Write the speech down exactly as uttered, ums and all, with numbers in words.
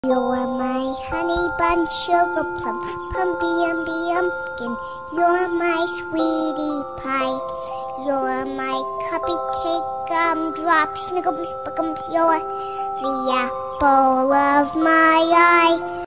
You're my honey bun, sugar plum, pumpy umby umpkin. You're my sweetie pie. You're my cupcake, gumdrop, snickums, spickums. You're the apple of my eye.